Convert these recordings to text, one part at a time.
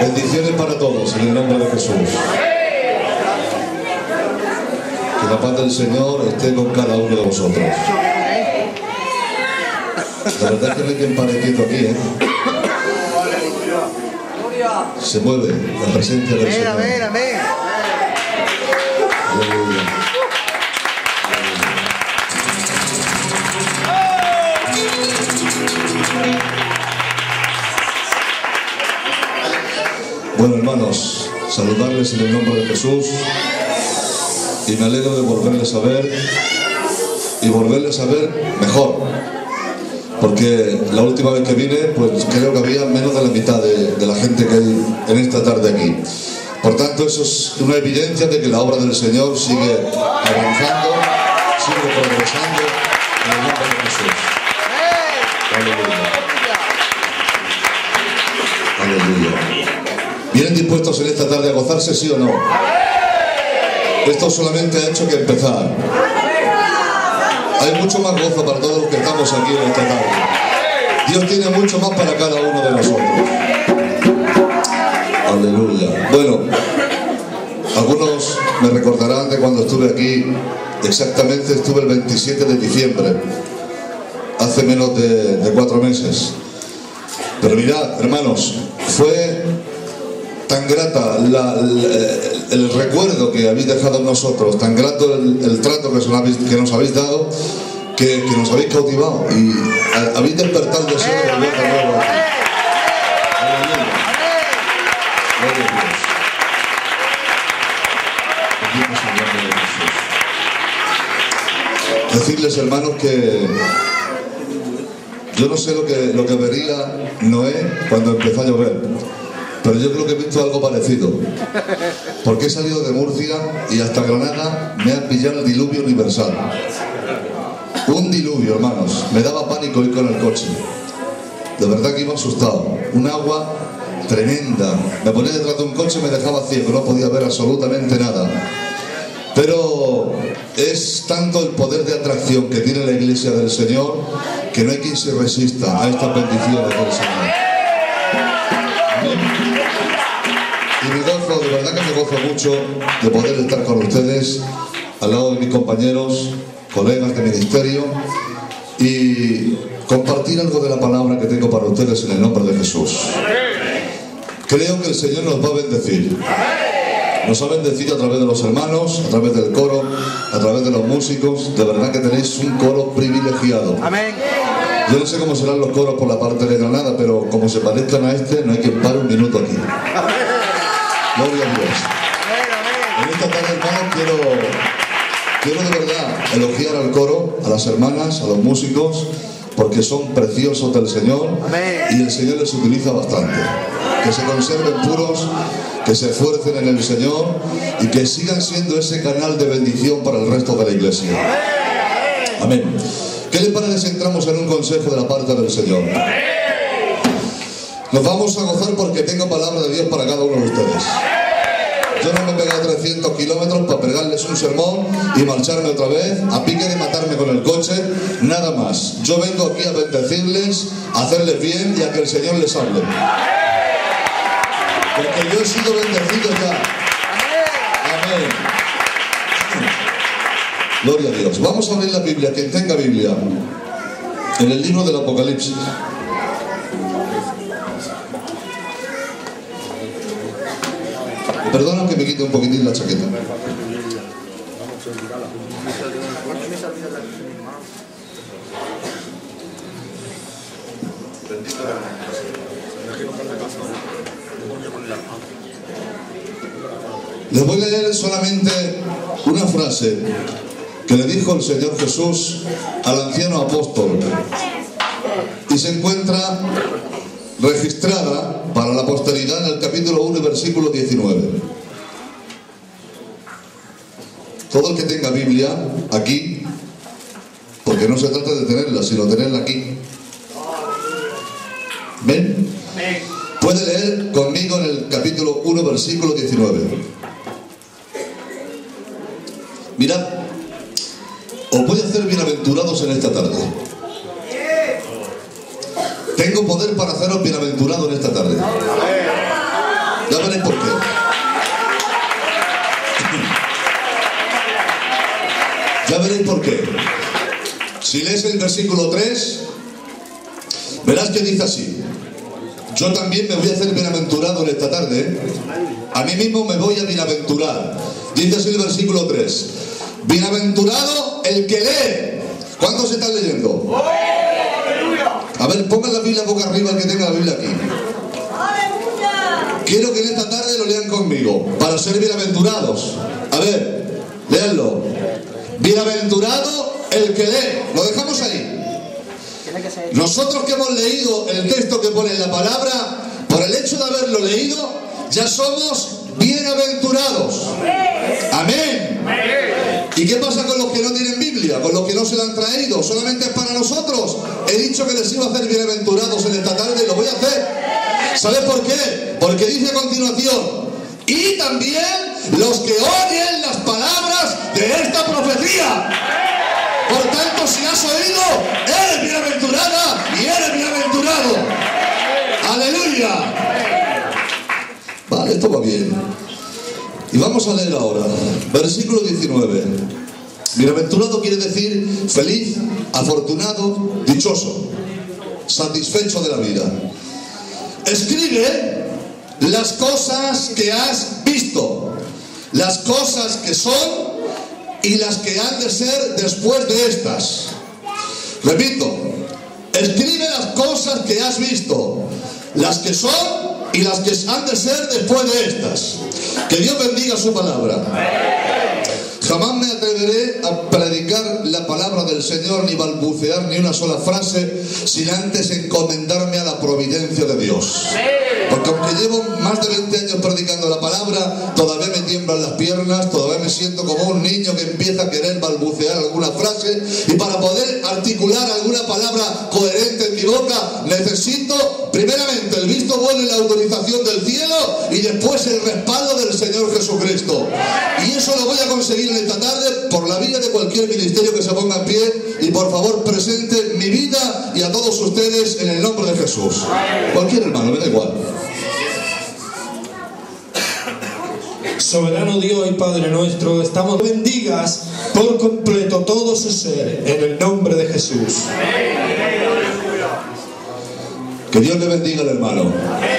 Bendiciones para todos en el nombre de Jesús. Que la paz del Señor esté con cada uno de vosotros. La verdad es que no hay quien pare quieto aquí, ¿eh? Se mueve la presencia del Señor. Amén, amén. Aleluya. Bueno, hermanos, saludarles en el nombre de Jesús y me alegro de volverles a ver y volverles a ver mejor, porque la última vez que vine pues creo que había menos de la mitad de la gente que hay en esta tarde aquí. Por tanto, eso es una evidencia de que la obra del Señor sigue avanzando, sigue progresando en el nombre de Jesús. Aleluya. Aleluya. ¿Vienen dispuestos en esta tarde a gozarse, sí o no? Esto solamente ha hecho que empezar. Hay mucho más gozo para todos los que estamos aquí en esta tarde. Dios tiene mucho más para cada uno de nosotros. Aleluya. Bueno, algunos me recordarán de cuando estuve aquí. Exactamente estuve el 27 de diciembre, hace menos de 4 meses. Pero mirad, hermanos, fue tan grata el recuerdo que habéis dejado en nosotros, tan grato el trato que nos habéis dado, que nos habéis cautivado y habéis despertado el deseo de volver de nuevo aquí. Aleluya. Gloria a Dios. Bendito sea el nombre de Jesús. Decirles, hermanos, que yo no sé lo que vería Noé cuando empezó a llover, pero yo creo que he visto algo parecido, porque he salido de Murcia y hasta Granada me ha pillado el diluvio universal. Un diluvio, hermanos. Me daba pánico ir con el coche. De verdad que iba asustado. Un agua tremenda. Me ponía detrás de un coche y me dejaba ciego, no podía ver absolutamente nada. Pero es tanto el poder de atracción que tiene la Iglesia del Señor que no hay quien se resista a estas bendiciones del Señor. Y me gozo, de verdad que me gozo mucho de poder estar con ustedes al lado de mis compañeros, colegas de ministerio y compartir algo de la palabra que tengo para ustedes en el nombre de Jesús. Creo que el Señor nos va a bendecir. Nos ha bendecido a través de los hermanos, a través del coro, a través de los músicos. De verdad que tenéis un coro privilegiado. Amén. Yo no sé cómo serán los coros por la parte de Granada, pero como se parezcan a este, no hay quien pare un minuto aquí. Gloria a Dios. En esta tarde, hermanos, quiero de verdad elogiar al coro, a las hermanas, a los músicos, porque son preciosos del Señor. Y el Señor les utiliza bastante. Que se conserven puros, que se esfuercen en el Señor y que sigan siendo ese canal de bendición para el resto de la iglesia. Amén. ¿Qué les parece si entramos en un consejo de la parte del Señor? Nos vamos a gozar porque tengo palabra de Dios para cada uno de ustedes. Yo no me he pegado 300 kilómetros para pegarles un sermón y marcharme otra vez a pique de matarme con el coche, nada más. Yo vengo aquí a bendecirles, a hacerles bien y a que el Señor les hable. Porque yo he sido bendecido ya. Amén. Gloria a Dios. Vamos a abrir la Biblia, quien tenga Biblia, en el libro del Apocalipsis. Perdona que me quite un poquitín la chaqueta. Les voy a leer solamente una frase que le dijo el Señor Jesús al anciano apóstol y se encuentra registrada para la posteridad en el capítulo 1 versículo 19. Todo el que tenga Biblia aquí, porque no se trata de tenerla, sino tenerla aquí. ¿Ven? Puede leer conmigo en el capítulo 1 versículo 19. Mirad, os voy a hacer bienaventurados en esta tarde. Tengo poder para haceros bienaventurados en esta tarde. por qué. Si lees el versículo 3, verás que dice así: yo también me voy a hacer bienaventurado en esta tarde, ¿eh? A mí mismo me voy a bienaventurar. Dice así el versículo 3: bienaventurado el que lee. ¿Cuántos están leyendo? A ver, pongan la Biblia boca arriba, el que tenga la Biblia aquí. Quiero que en esta tarde lo lean conmigo, para ser bienaventurados. A ver, léanlo. Bienaventurado el que lee. Lo dejamos ahí. Nosotros que hemos leído el texto que pone en la palabra, por el hecho de haberlo leído, ya somos bienaventurados. Amén. ¿Y qué pasa con los que no tienen Biblia? Con los que no se la han traído. Solamente es para nosotros. He dicho que les iba a hacer bienaventurados en esta tarde y lo voy a hacer. ¿Sabes por qué? Porque dice a continuación: y también los que oyen las palabras de esta profecía. Por tanto, si has oído, eres bienaventurada y eres bienaventurado. ¡Aleluya! Vale, esto va bien. Y vamos a leer ahora, versículo 19. Bienaventurado quiere decir feliz, afortunado, dichoso, satisfecho de la vida. Escribe las cosas que has visto, las cosas que son y las que han de ser después de estas. Repito, escribe las cosas que has visto, las que son y las que han de ser después de estas. Que Dios bendiga su palabra. Jamás me atreveré a predicar la palabra del Señor ni balbucear ni una sola frase sin antes encomendarme a la providencia de Dios. Porque aunque llevo más de 20 años predicando la palabra, todavía me tiemblan las piernas, todavía me siento como un niño que empieza a querer balbucear alguna frase, y para poder articular alguna palabra coherente en mi boca necesito primeramente el visto bueno y la autorización del cielo, y después el respaldo del Señor Jesucristo. Y eso lo voy a conseguir en esta tarde por la vida de cualquier ministerio que se ponga en pie, y por favor presente mi vida y a todos ustedes en el nombre de Jesús. Cualquier hermano, me da igual. Soberano Dios y Padre nuestro, estamos bendigas por completo todo su ser en el nombre de Jesús. Que Dios le bendiga al hermano.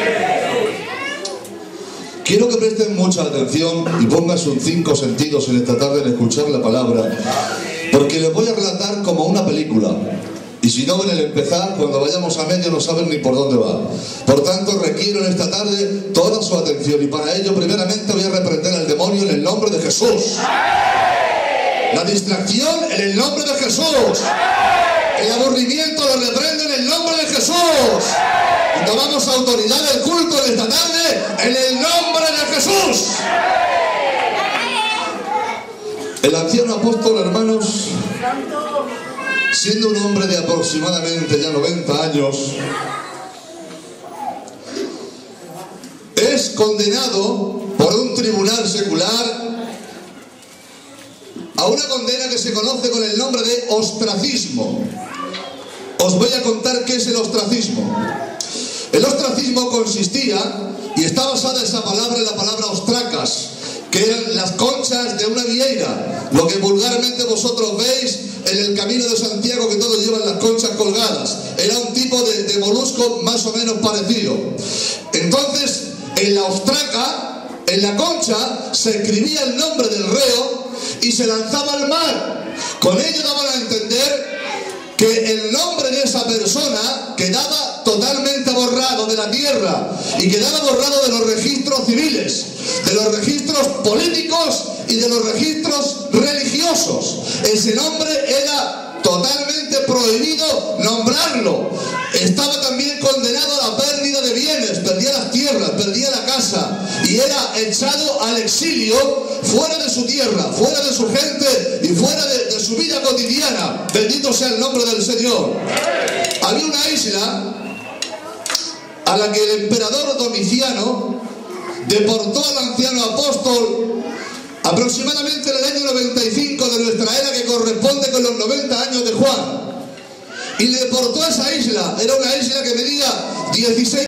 Quiero que presten mucha atención y pongan sus 5 sentidos en esta tarde en escuchar la palabra, porque les voy a relatar como una película. Y si no ven el empezar, cuando vayamos a medio no saben ni por dónde va. Por tanto, requiero en esta tarde toda su atención, y para ello primeramente voy a reprender al demonio en el nombre de Jesús. La distracción en el nombre de Jesús. El aburrimiento lo reprendo en el nombre de Jesús. Y tomamos autoridad del culto en esta tarde en el nombre de Jesús. El anciano apóstol, hermanos, siendo un hombre de aproximadamente ya 90 años, es condenado por un tribunal secular a una condena que se conoce con el nombre de ostracismo. Os voy a contar qué es el ostracismo. El ostracismo consistía, y está basada esa palabra en la palabra ostracas, que eran las conchas de una vieira, lo que vulgarmente vosotros veis en el camino de Santiago, que todos llevan las conchas colgadas. Era un tipo de molusco más o menos parecido. Entonces, en la ostraca, en la concha, se escribía el nombre del reo y se lanzaba al mar. Con ello daban a entender que el nombre de esa persona quedaba totalmente borrado de la tierra y quedaba borrado de los registros civiles, de los registros políticos y de los registros religiosos. Ese nombre era totalmente prohibido nombrarlo. Estaba también condenado a la pérdida de bienes, perdía las tierras, perdía la casa y era echado al exilio, fuera de su tierra, fuera de su gente y fuera de su vida cotidiana. Bendito sea el nombre del Señor. Había una isla a la que el emperador Domiciano deportó al anciano apóstol aproximadamente en el año 95 de nuestra era, que corresponde con los 90 años de Juan, y le deportó a esa isla. Era una isla que medía 16